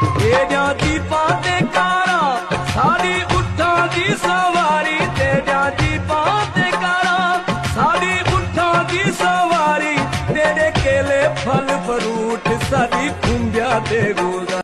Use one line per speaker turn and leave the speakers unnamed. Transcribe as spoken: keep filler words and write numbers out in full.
तेरिया दीपां ते कारां साड़ी उठां दी सवारी, तेरिया दीपां ते कारां साड़ी उठां दी सवारी, तेरे केले फल फ्रूट साड़ी खुंबिया दे गुज़ारी।